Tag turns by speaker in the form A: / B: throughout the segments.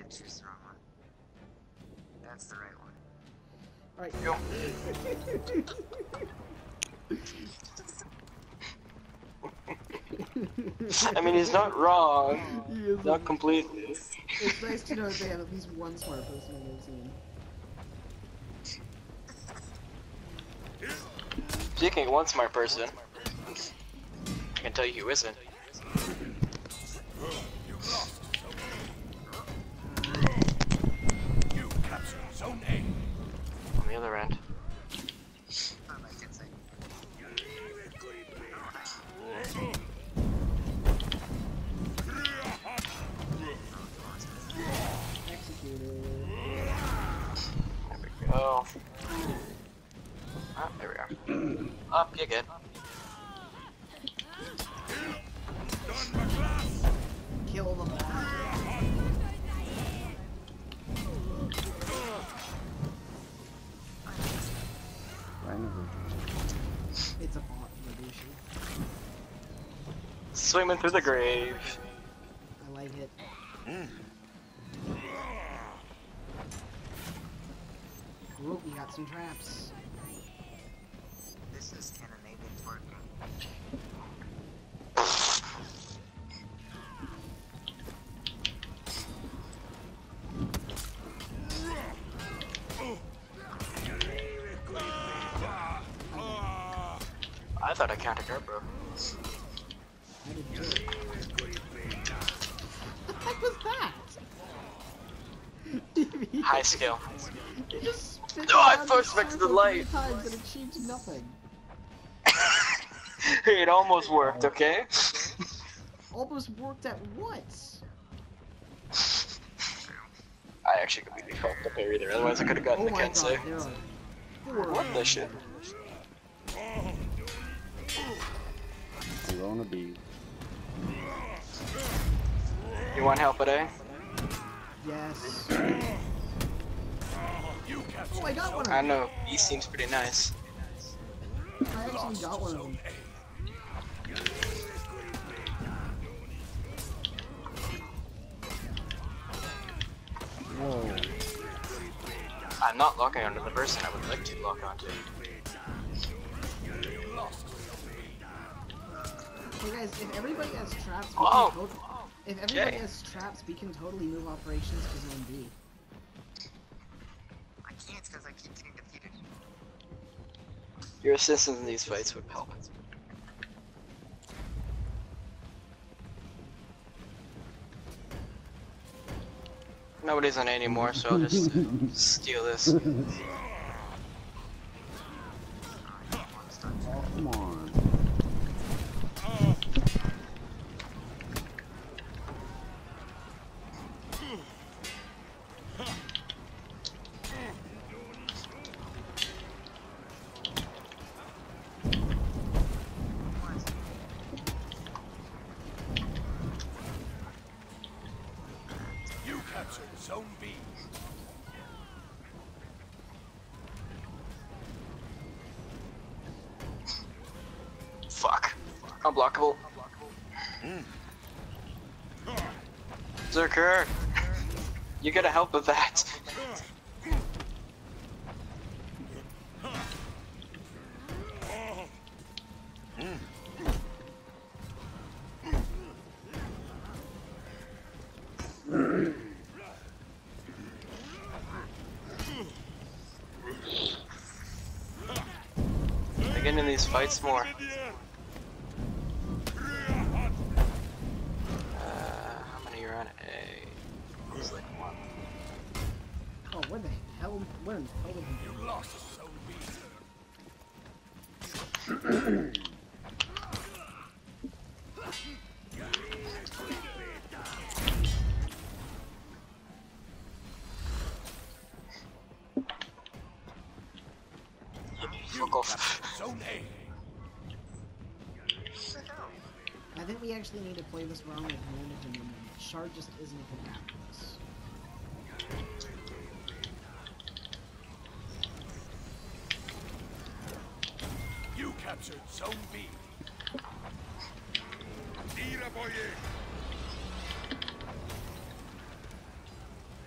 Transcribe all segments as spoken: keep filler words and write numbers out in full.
A: choose the wrong one. That's the right one.
B: Alright,
C: Go. I mean, he's not wrong.
B: He is
C: Not completely.
B: It's nice to know that they have at least one smart person on their team.
C: Speaking of one smart person, I can tell you who isn't.
D: You captured Zone A.
C: On the other end.
A: I like it, say.
B: Executed.
C: There we go. Ah, there we are. Up, you good.
B: Kill them all. It's a bot, Mabushi.
C: Swimming through the grave.
B: I like it. Ooh, we got some traps.
A: This is animated working.
C: I thought I counted her, bro.
B: I didn't do it. What the heck was that? He
C: High skill.
B: He just spit
C: No, I
B: around
C: first
B: the
C: went to the
B: circle
C: light.
B: three times and achieved nothing.
C: It almost worked, okay?
B: Almost worked at what?
C: I actually completely fucked up there either, otherwise I could have gotten
B: Oh
C: the
B: my god,
C: Kensei.
B: there are four.
C: What the shit?
E: Corona B.
C: You want help at A?
B: Yes. Oh, I got one of
C: I
B: them.
C: know, B seems pretty nice.
B: I actually got one of them.
E: Whoa.
C: I'm not locking onto the person I would like to lock onto.
B: Hey guys, if everybody has traps, we
C: Oh.
B: can totally, if everybody
C: Okay.
B: has traps, we can totally move operations to Zone B.
A: I can't because I keep getting defeated.
C: Your assistance in these fights would help. Nobody's on A anymore, so I'll just uh, steal this.
E: Oh, come on.
D: You captured Zone B.
C: Fuck. Unblockable. Zerker! You gotta help with that. I get in these fights more. Uh, how many are on A? It's like one.
B: Oh, where the hell? Where in the hell did he
D: You lost Zone B.
C: Fuck off.
D: Zone A.
B: I think we actually need to play this wrong with managing them. Shard just isn't a good map for this.
D: You captured Zone B. Tira, boye.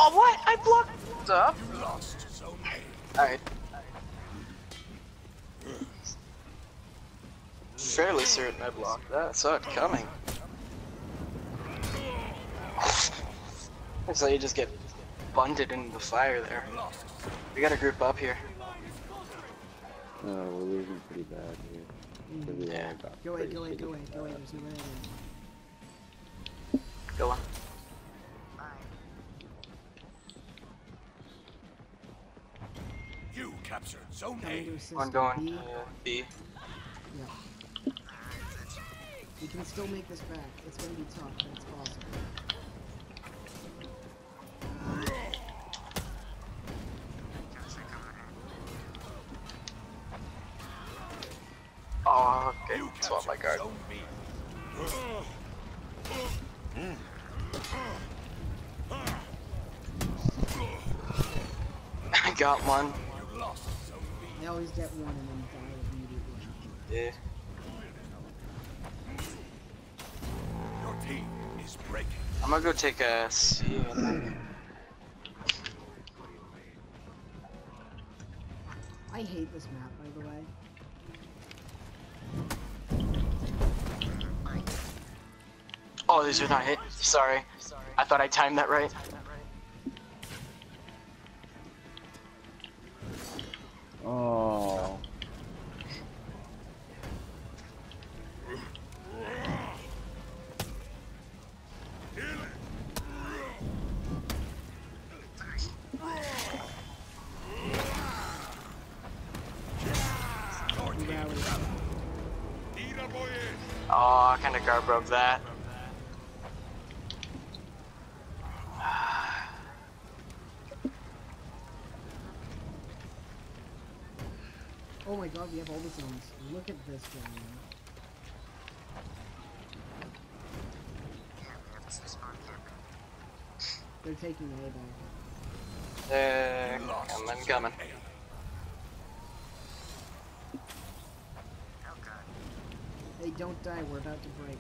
C: Oh, what? I blocked up.
D: You lost Zone A.
C: Alright. Fairly certain I blocked that. Saw it coming. Looks like you just get bunted into the fire there. We gotta group up here.
E: No, we're losing pretty bad here.
B: Mhm.
E: Really
C: Yeah.
E: all got
B: Go away,
E: pretty
B: go away, go
E: shitty.
B: away, go away. There's no way in.
C: Go on.
A: Bye.
D: You captured Zone
B: Coming to
D: A.
B: assist.
C: I'm going
B: B.
C: to B.
B: Yeah. We can still make this back. It's gonna be tough, but it's possible.
A: Guys are coming in.
C: Oh, okay.
D: You
C: Swap my
D: captured
C: card.
D: Zone B.
C: I got one.
D: You lost Zone B.
B: They always get one and then die immediately.
C: Yeah.
D: Your team is breaking.
C: I'm gonna go take a C.
B: I hate this map, by the way.
C: Oh, these are not hit. Sorry. I thought I timed that right.
E: Oh.
B: We rally.
C: Oh, I kinda guard broke that.
B: Oh my god, we have all the zones. Look at this going on.
A: Yeah, we have two spawn camping.
B: They're taking A back.
C: There,
D: You lost
C: coming,
D: Zone
C: coming.
D: A.
A: Oh god.
B: Hey, don't die, we're about to break.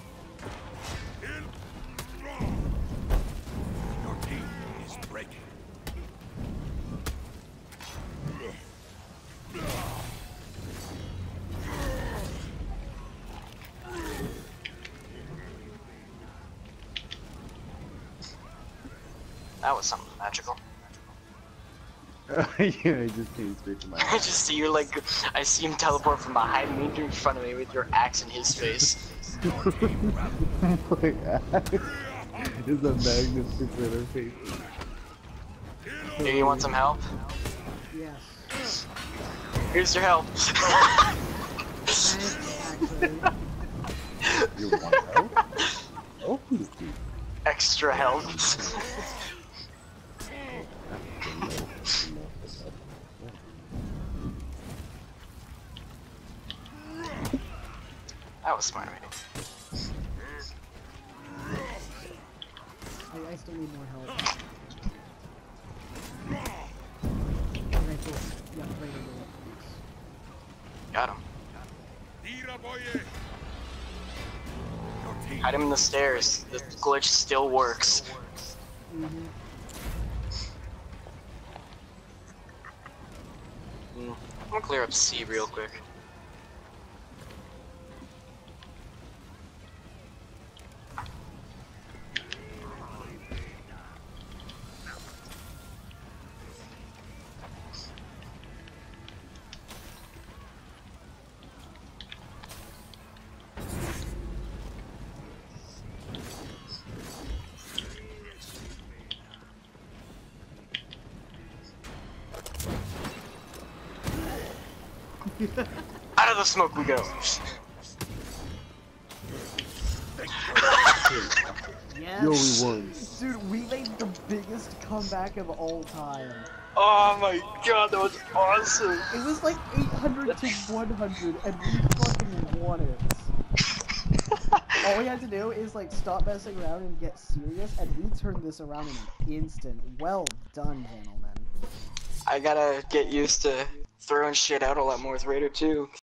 D: Your team is breaking.
C: That was something magical.
E: Yeah, I just came straight to my
C: I just see you like, I see him teleport from behind me to in front of me with your axe in his face.
E: My axe is a magnificent interface.
C: Hey, you want some help?
B: Yes.
C: Here's your help.
B: Thanks, actually.
E: You want help? Oh, please do.
C: Extra help. That was smart.
B: I, I still need more help. Okay, cool. Yeah, right over there.
C: Got him.
D: Your team
C: Hide him in the stairs. The glitch still works.
B: Mm-hmm.
C: Mm. I'm gonna clear up C real quick. Out of the smoke we go.
B: Yes!
E: Yo, we won.
B: Dude, we made the biggest comeback of all time.
C: Oh my god, that was awesome.
B: It was like eight hundred to one hundred, and we fucking won it. All we had to do is like stop messing around and get serious, and we turned this around in an instant. Well done, gentlemen.
C: I gotta get used to throwing shit out a lot more with Raider two.